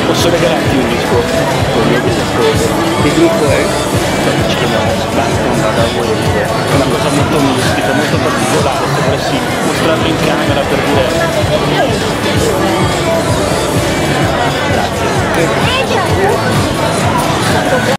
Posso regalarti un disco con il mio gruppo? Che gruppo è? Ci chiamiamo Spartan da Wave. È una cosa molto mistica, molto particolare, se volessi mostrarlo in camera per dire